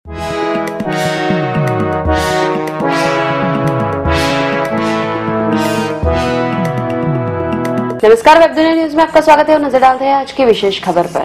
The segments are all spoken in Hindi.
नमस्कार, वेब दुनिया न्यूज में आपका स्वागत है और नजर डालते हैं आज की विशेष खबर पर।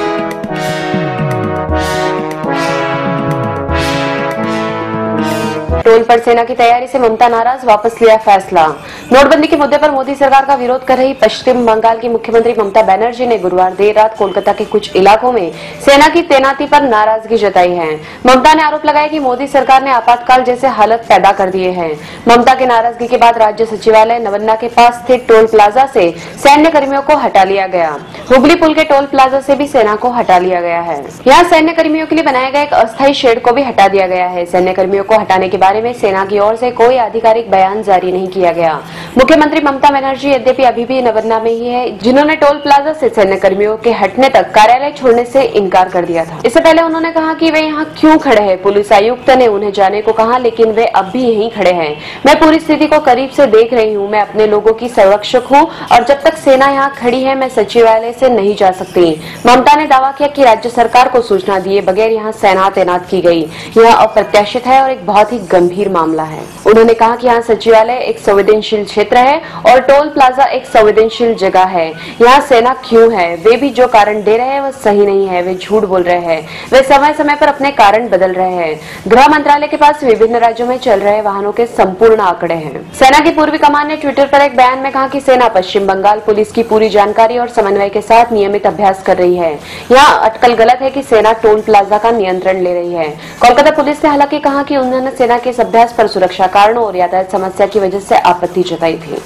टोल पर सेना की तैयारी से ममता नाराज, वापस लिया फैसला। नोटबंदी के मुद्दे पर मोदी सरकार का विरोध कर रही पश्चिम बंगाल की मुख्यमंत्री ममता बनर्जी ने गुरुवार देर रात कोलकाता के कुछ इलाकों में सेना की तैनाती पर नाराजगी जताई है। ममता ने आरोप लगाया कि मोदी सरकार ने आपातकाल जैसे हालत पैदा कर दिए हैं। ममता की नाराजगी के बाद राज्य सचिवालय नवन्ना के पास स्थित टोल प्लाजा से सैन्य कर्मियों को हटा लिया गया। हुगली पुल के टोल प्लाजा से भी सेना को हटा लिया गया है। यहाँ सैन्य कर्मियों के लिए बनाया गया एक अस्थायी शेड को भी हटा दिया गया है। सैन्य कर्मियों को हटाने के बारे में सेना की ओर से कोई आधिकारिक बयान जारी नहीं किया गया। मुख्यमंत्री ममता बनर्जी यद्यपि अभी भी नवन्ना में ही है, जिन्होंने टोल प्लाजा से सैन्य कर्मियों के हटने तक कार्यालय छोड़ने से इनकार कर दिया था। इससे पहले उन्होंने कहा कि वे यहाँ क्यों खड़े हैं। पुलिस आयुक्त ने उन्हें जाने को कहा, लेकिन वे अब भी यहीं खड़े हैं। मैं पूरी स्थिति को करीब से देख रही हूँ। मैं अपने लोगों की संरक्षक हूँ और जब तक सेना यहाँ खड़ी है मैं सचिवालय से नहीं जा सकती। ममता ने दावा किया कि राज्य सरकार को सूचना दिए बगैर यहाँ सेना तैनात की गई। यह अप्रत्याशित है और एक बहुत ही गंभीर मामला है। उन्होंने कहा कि यहाँ सचिवालय एक संवेदनशील क्षेत्र है और टोल प्लाजा एक संवेदनशील जगह है। यहाँ सेना क्यों है? वे भी जो कारण दे रहे हैं वह सही नहीं है। वे झूठ बोल रहे हैं। वे समय समय पर अपने कारण बदल रहे हैं। गृह मंत्रालय के पास विभिन्न राज्यों में चल रहे वाहनों के संपूर्ण आंकड़े हैं। सेना की पूर्वी कमान ने ट्विटर पर एक बयान में कहा कि सेना पश्चिम बंगाल पुलिस की पूरी जानकारी और समन्वय के साथ नियमित अभ्यास कर रही है। यहाँ अटकल गलत है कि सेना टोल प्लाजा का नियंत्रण ले रही है। कोलकाता पुलिस ने हालांकि कहा कि उन्होंने सेना के इस अभ्यास पर सुरक्षा कारणों और यातायात समस्या की वजह से आपत्ति जताई थी।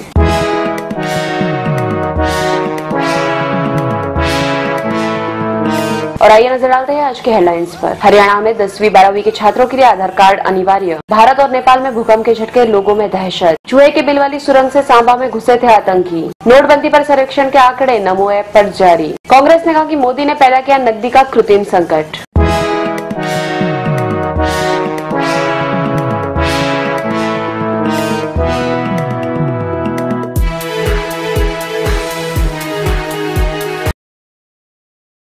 और आइए नजर डालते हैं आज के हेडलाइंस पर। हरियाणा में 10वीं 12वीं के छात्रों के लिए आधार कार्ड अनिवार्य। भारत और नेपाल में भूकंप के झटके, लोगों में दहशत। चूहे के बिल वाली सुरंग से सांबा में घुसे थे आतंकी। नोटबंदी पर सर्वेक्षण के आंकड़े नमो ऐप पर जारी। कांग्रेस ने कहा कि मोदी ने पैदा किया नकदी का कृत्रिम संकट।